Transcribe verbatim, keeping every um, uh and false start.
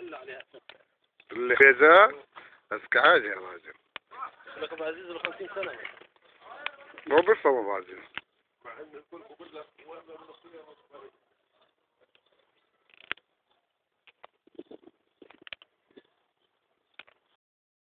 اللي كذا أذكى حاجة يا راجل. لك ابو عزيز له خمسين سنة. مو بس ابو عزيز.